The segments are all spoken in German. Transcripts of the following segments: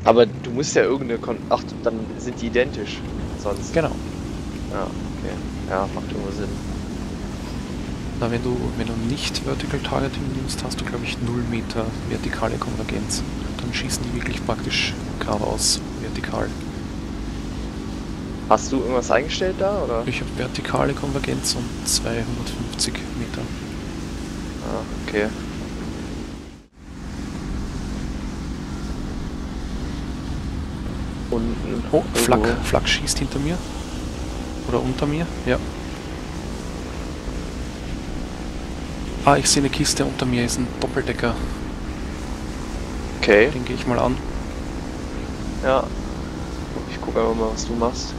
Aber du musst ja irgendeine Ach, dann sind die identisch. Sonst. Genau. Ja, okay. Ja, macht irgendwo Sinn. Na, wenn du nicht Vertical Targeting nimmst, hast du, glaube ich, 0 Meter vertikale Konvergenz. Dann schießen die wirklich praktisch geradeaus vertikal. Hast du irgendwas eingestellt da, oder? Ich habe vertikale Konvergenz und 250 Meter. Ah, okay. Unten. Oh, Flak schießt hinter mir. Oder unter mir, ja. Ah, ich sehe eine Kiste unter mir, ist ein Doppeldecker. Okay. Den gehe ich mal an. Ja. Ich gucke einfach mal, was du machst.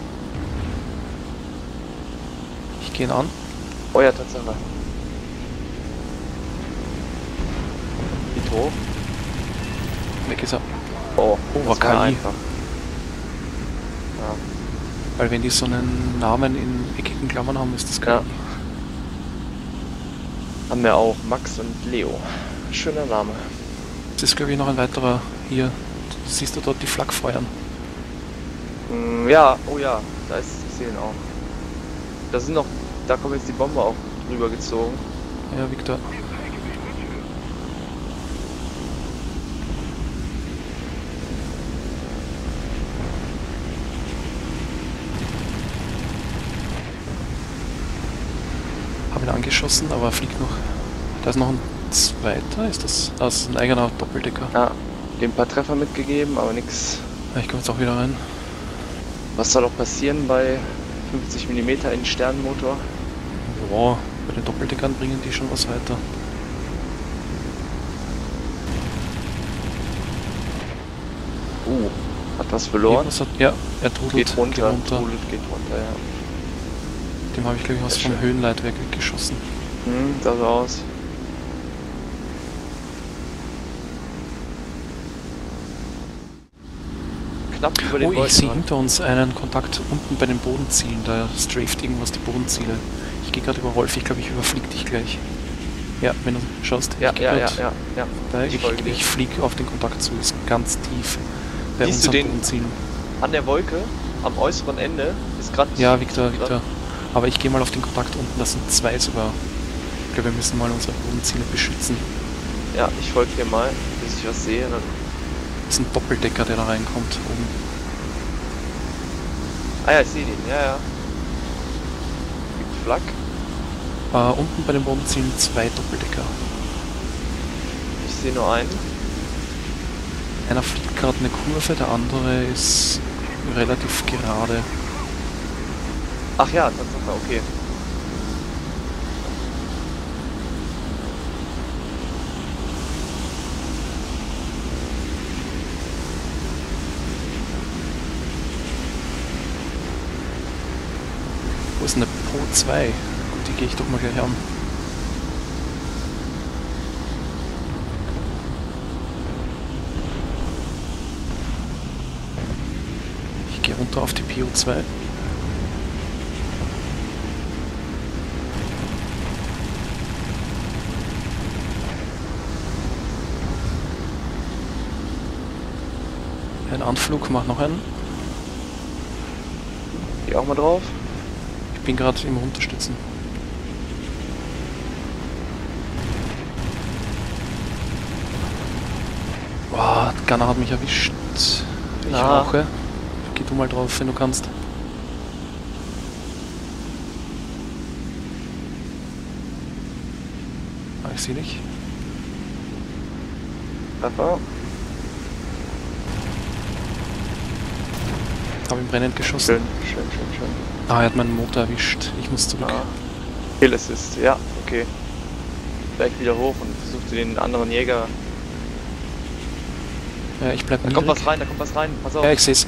Ich gehe ihn an. Oh ja, Tatsache. Geht hoch. Weg ist er. Oh, war das war KI. einfach. Ja. Weil wenn die so einen Namen in eckigen Klammern haben, ist das KI. Ja. Haben wir auch Max und Leo. Schöner Name. Das ist, glaube ich, noch ein weiterer hier. Siehst du dort die Flak feuern? Ja, oh ja, da ist, ich sehe ihn auch. Da sind noch, da kommt jetzt die Bombe auch drüber gezogen. Ja, Victor. Habe ihn angeschossen, aber er fliegt noch. Da ist noch ein zweiter, ist das? Das ist ein eigener Doppeldecker. Ja, dem ein paar Treffer mitgegeben, aber nix. Ja, ich komme jetzt auch wieder rein. Was soll auch passieren bei 50 mm in den Sternenmotor? Ja, bei den Doppeldeckern bringen die schon was weiter. Hat was verloren? Ja, er trudelt. Geht runter, Geht runter, ja. Dem habe ich, glaube ich, was vom Höhenleitwerk weggeschossen. Sah so aus. Knapp über den Oh, ich sehe hinter uns einen Kontakt unten bei den Bodenzielen. Da straft irgendwas die Bodenziele. Ich gehe gerade über Rolf, ich glaube, ich überfliege dich gleich. Ja, wenn du schaust. Ja. Ich fliege auf den Kontakt zu, ist ganz tief bei Siehst unseren du den Bodenzielen. An der Wolke, am äußeren Ende, ist gerade... Ja, Victor. Aber ich gehe mal auf den Kontakt unten, das sind 2 sogar. Ich glaube, wir müssen mal unsere Bodenziele beschützen. Ja, ich folge dir mal, bis ich was sehe. Dann Das ist ein Doppeldecker, der da reinkommt oben. Ah ja, ich sehe den, ja. Gibt Flak. Unten bei den Bodenzielen 2 Doppeldecker. Ich sehe nur einen. Einer fliegt gerade eine Kurve, der andere ist relativ gerade. Ach ja, Tatsache, okay. Wo ist eine Po 2? Gut, die gehe ich doch mal gleich an. Ich gehe runter auf die PO2. Ein Anflug, mach noch einen. Geh auch mal drauf. Ich bin gerade im Runterstützen. Boah, Gunner hat mich erwischt. Ich rauche. Geh du mal drauf, wenn du kannst. Ah, ich sehe dich. Treffer. Habe ihn brennend geschossen. Schön. Ah, er hat meinen Motor erwischt. Ich muss zurück. Kill Assist, ja, okay. Gleich wieder hoch und versucht den anderen Jäger. Ja, ich bleib Da kommt was rein, pass auf. Ja, ich seh's.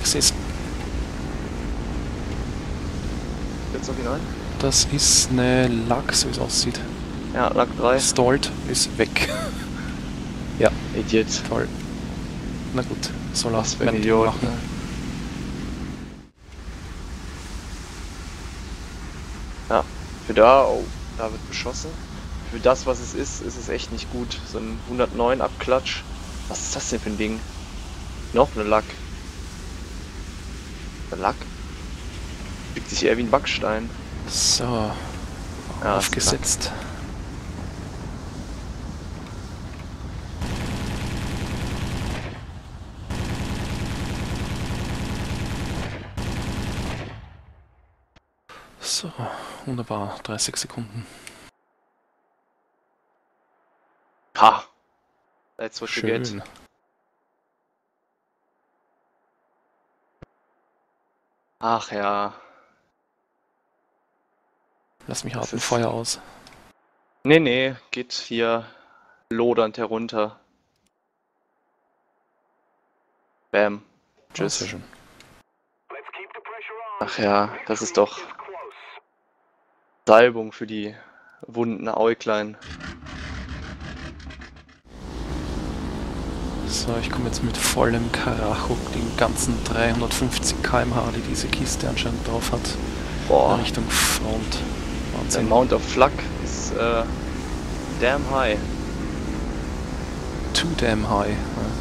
Jetzt noch hinein. Das ist eine Lack, so wie es aussieht. Ja, Lack 3. Stalled, ist weg. Ja. Idiot. Toll. Na gut, soll Was für ein Idiot. Machen. Ja, für da wird beschossen. Für das, was es ist es echt nicht gut. So ein 109 Abklatsch. Was ist das denn für ein Ding? Noch eine Lack. Der Lack fügt sich eher wie ein Backstein. So, Ja, aufgesetzt. So, wunderbar, 30 Sekunden. Ha! That's what you get. Schön. Ach ja. Lass mich Das raten, ist- Feuer aus. Nee, geht hier lodernd herunter. Bam. Ah, sehr Tschüss. schön. Ach ja, das ist doch Salbung für die wunden Äuglein. So, ich komme jetzt mit vollem Karacho, den ganzen 350 km/h, die diese Kiste anscheinend drauf hat, Boah, Richtung Front. der Wahnsinn. Amount of Flak ist damn high. Too damn high.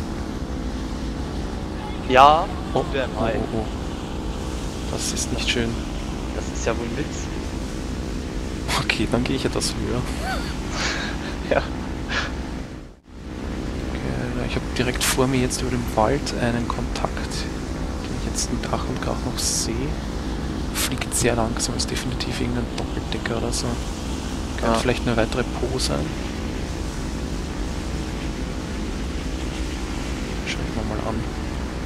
Ja, Oh, damn oh, high. oh, oh. Das ist nicht schön. Das ist ja wohl ein Witz. Okay, dann gehe ich etwas höher. Ja. Okay, ich habe direkt vor mir jetzt über dem Wald einen Kontakt, den ich jetzt mit Ach und Krach noch sehe. Fliegt sehr langsam, ist definitiv irgendein Doppeldecker oder so. Könnte vielleicht eine weitere Po sein. Schauen wir mal an.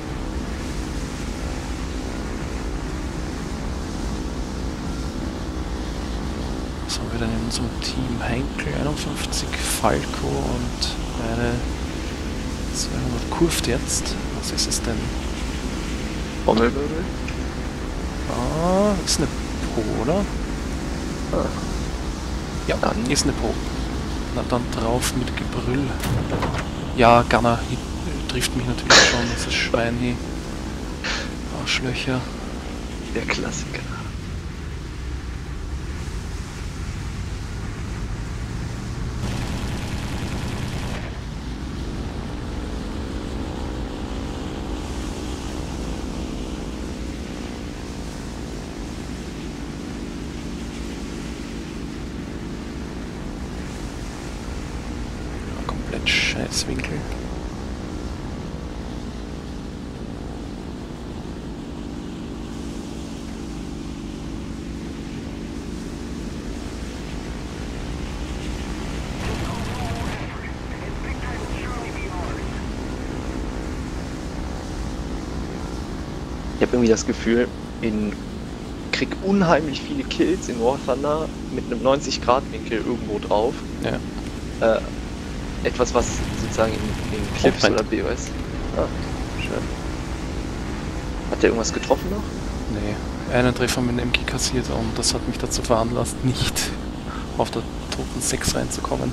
So, wir dann in unserem Team Henkel 51, Falco und eine 200 Kurft jetzt. Was ist es denn? Trommelwirbel? Ah, ist eine Po, oder? Ah. Ja, Dann. ist eine Po. Na dann drauf mit Gebrüll. Ja, Gunner trifft mich natürlich schon, das ist Schwein hier. Arschlöcher. Der Klassiker. Komplett scheiß Winkel. Ich habe irgendwie das Gefühl, krieg unheimlich viele Kills in War Thunder mit einem 90-Grad-Winkel irgendwo drauf. Ja. Etwas, was sozusagen in Clips Moment. oder BOS. Ah, schön. Hat der irgendwas getroffen noch? Nee, einen Treffer mit dem MG kassiert und das hat mich dazu veranlasst, nicht auf der toten 6 reinzukommen.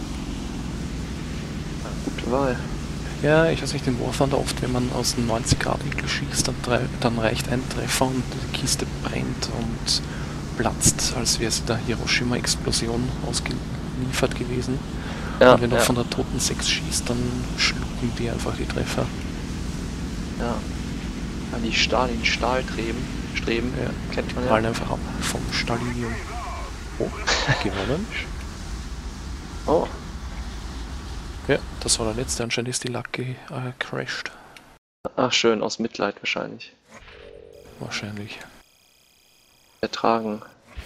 Gute Wahl. Ja, ich weiß nicht, in War Thunder oft, wenn man aus einem 90-Grad-Winkel schießt, dann reicht ein Treffer und die Kiste brennt und platzt, als wäre sie der Hiroshima-Explosion ausgeliefert gewesen. Ja, Und wenn du ja, von der toten 6 schießt, dann schlucken die einfach die Treffer. ja. An die Stalin-Stahlstreben. Ja, Kennt man prallen ja. einfach ab vom Stalinium. Oh, gewonnen. Oh, Ja, das war der letzte. Anscheinend ist die Lucky crashed. ach schön, aus Mitleid wahrscheinlich. Wahrscheinlich. Ertragen.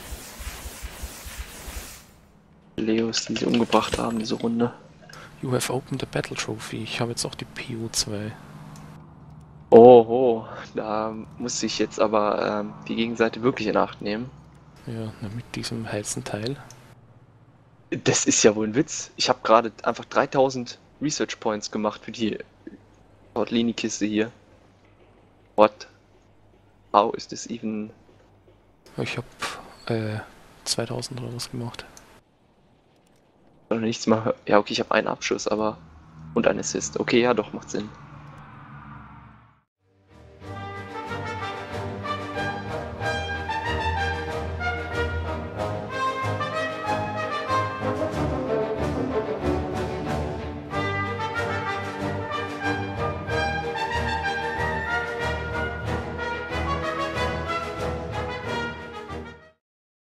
Leos, die sie umgebracht haben, diese Runde. You have opened the Battle Trophy. Ich habe jetzt auch die PO2. Oh, da muss ich jetzt aber die Gegenseite wirklich in Acht nehmen. Ja, na, mit diesem heißen Teil. Das ist ja wohl ein Witz. Ich habe gerade einfach 3000 Research Points gemacht für die Tortellini-Kiste hier. What? How is this even? Ich habe 2000 oder was gemacht. Oder nichts mal. Ja, okay, ich habe einen Abschuss, aber. Und ein Assist. Okay, ja, doch, macht Sinn.